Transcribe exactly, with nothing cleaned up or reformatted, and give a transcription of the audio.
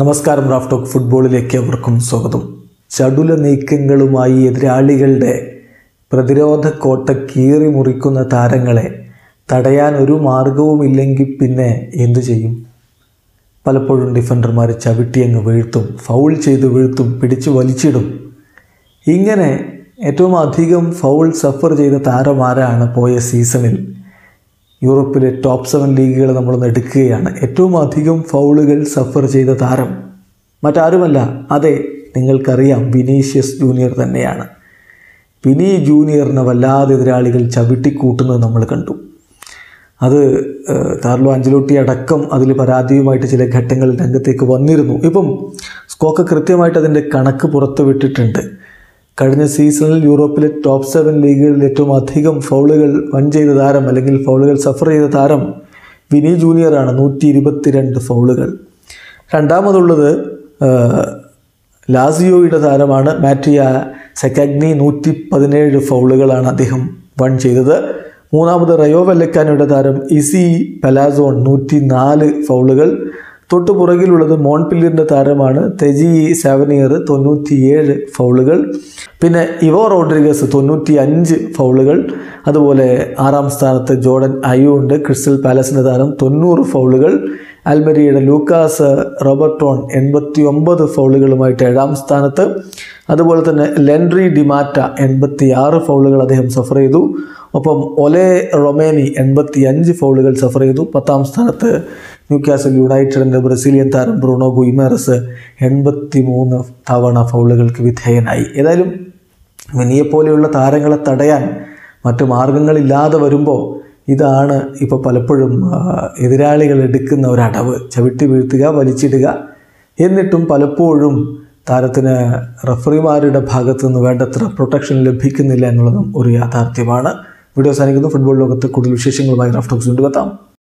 നമസ്കാരം. Raf talk ഫുട്ബോളിലേക്ക് അവർക്കും സ്വാഗതം. ചടുല നീക്കങ്ങളുമായി എതിരാളികളുടെ പ്രതിരോധ കോട്ട കീറി മുറിക്കുന്ന താരങ്ങളെ തടയാൻ ഒരു മാർഗവുമില്ലെങ്കിൽ പിന്നെ എന്തു ചെയ്യും? പലപ്പോഴും ഡിഫൻഡർമാർ ചവിട്ടിയങ്ങ് വീഴ്ത്തും, ഫൗൾ ചെയ്ത് വീഴ്ത്തും, പിടിച്ച് വലിച്ചിടും. ഇങ്ങനെ ഏറ്റവും അധികം ഫൗൾ സഫർ ചെയ്ത താരമാരാണ് പോയ സീസണിൽ? യൂറോപ്പിലെ ടോപ്പ് സെവൻ ലീഗുകൾ നമ്മളൊന്ന് എടുക്കുകയാണ്. ഏറ്റവും അധികം ഫൗളുകൾ സഫർ ചെയ്ത താരം മറ്റാരുമല്ല, അതെ, നിങ്ങൾക്കറിയാം, വിനീഷ്യസ് ജൂനിയർ തന്നെയാണ്. വിനി ജൂനിയറിനെ വല്ലാതെ എതിരാളികൾ ചവിട്ടിക്കൂട്ടുന്നത് നമ്മൾ കണ്ടു. അത് കാർലോ അഞ്ചലോട്ടി അടക്കം അതിൽ പരാതിയുമായിട്ട് ചില ഘട്ടങ്ങളിൽ രംഗത്തേക്ക് വന്നിരുന്നു. ഇപ്പം സ്കോക്ക കൃത്യമായിട്ട് അതിൻ്റെ കണക്ക് പുറത്തു വിട്ടിട്ടുണ്ട്. കഴിഞ്ഞ സീസണിൽ യൂറോപ്പിലെ ടോപ്പ് സെവൻ ലീഗുകളിൽ ഏറ്റവും അധികം ഫൗളുകൾ വൺ ചെയ്ത താരം അല്ലെങ്കിൽ ഫൗളുകൾ സഫർ ചെയ്ത താരം വിനി ജൂനിയറാണ്. നൂറ്റി ഇരുപത്തിരണ്ട് ഫൗളുകൾ. രണ്ടാമതുള്ളത് ലാസിയോയുടെ താരമാണ് മാറ്റിയ സെക്കാഗ്നി. നൂറ്റി പതിനേഴ് ഫൗളുകളാണ് അദ്ദേഹം വൺ ചെയ്തത്. മൂന്നാമത് റയോ വെല്ലക്കാനോയുടെ താരം ഇസി പെലാസോൺ, നൂറ്റി നാല് ഫൗളുകൾ. തൊട്ടു പുറകിലുള്ളത് മോൺപില്ലിയറിൻ്റെ താരമാണ് തെജി സാവനിയർ, തൊണ്ണൂറ്റിയേഴ് ഫൗളുകൾ. പിന്നെ ഇവോ റോഡ്രിഗസ്, തൊണ്ണൂറ്റി അഞ്ച് ഫൗളുകൾ. അതുപോലെ ആറാം സ്ഥാനത്ത് ജോർഡൻ അയു ഉണ്ട്, ക്രിസ്റ്റൽ പാലസിൻ്റെ താരം, തൊണ്ണൂറ് ഫൗളുകൾ. അൽമരിയുടെ ലൂക്കാസ് റോബർട്ടോൺ എൺപത്തി ഒമ്പത് ഫൗളുകളുമായിട്ട് ഏഴാം സ്ഥാനത്ത്. അതുപോലെ തന്നെ ലെൻഡ്രി ഡിമാറ്റ എൺപത്തി ആറ് ഫൗളുകൾ അദ്ദേഹം സഫർ ചെയ്തു. ഒപ്പം ഒലെ റൊമേനി എൺപത്തി അഞ്ച് ഫൗളുകൾ സഫർ ചെയ്തു. പത്താം സ്ഥാനത്ത് ന്യൂകാസൽ യുണൈറ്റഡിൻ്റെ ബ്രസീലിയൻ താരം ബ്രൂണോ ഗുയിമേറസ് എൺപത്തി മൂന്ന് തവണ ഫൗളുകൾക്ക് വിധേയനായി. ഏതായാലും വിനിയെപ്പോലെയുള്ള താരങ്ങളെ തടയാൻ മറ്റു മാർഗങ്ങളില്ലാതെ വരുമ്പോൾ ഇതാണ് ഇപ്പോൾ പലപ്പോഴും എതിരാളികൾ എടുക്കുന്ന ഒരടവ്. ചവിട്ടി വീഴ്ത്തുക, വലിച്ചിടുക. എന്നിട്ടും പലപ്പോഴും താരത്തിന് റഫറിമാരുടെ ഭാഗത്തു നിന്ന് വേണ്ടത്ര പ്രൊട്ടക്ഷൻ ലഭിക്കുന്നില്ല എന്നുള്ളതും ഒരു യാഥാർത്ഥ്യമാണ്. വീഡിയോ അവസാനിക്കുന്നു. ഫുട്ബോൾ ലോകത്ത് കൂടുതൽ വിശേഷങ്ങളുമായി റാഫ് ടോക്സ് കൊണ്ടുവെത്താം.